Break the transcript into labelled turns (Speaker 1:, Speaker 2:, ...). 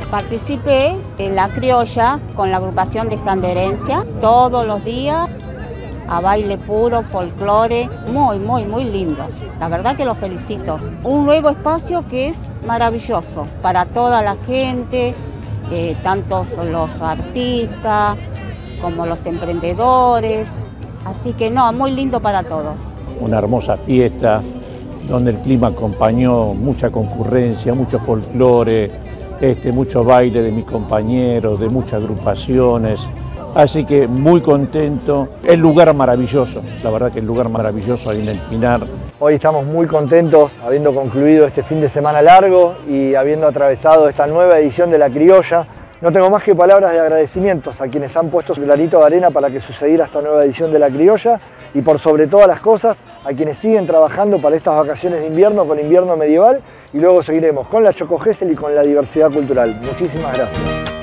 Speaker 1: Participé en La Criolla con la agrupación de Escanderencia todos los días a baile puro, folclore, muy lindo. La verdad que los felicito. Un nuevo espacio que es maravilloso para toda la gente, tanto los artistas como los emprendedores. Así que no, muy lindo para todos.
Speaker 2: Una hermosa fiesta donde el clima acompañó mucha concurrencia, mucho folclore, mucho baile de mis compañeros, de muchas agrupaciones. Así que muy contento. El lugar maravilloso, la verdad que el lugar maravilloso ahí en el Pinar.
Speaker 3: Hoy estamos muy contentos habiendo concluido este fin de semana largo y habiendo atravesado esta nueva edición de La Criolla. No tengo más que palabras de agradecimientos a quienes han puesto su granito de arena para que sucediera esta nueva edición de La Criolla y por sobre todas las cosas a quienes siguen trabajando para estas vacaciones de invierno con Invierno Medieval y luego seguiremos con la Choco Gesell y con la diversidad cultural. Muchísimas gracias.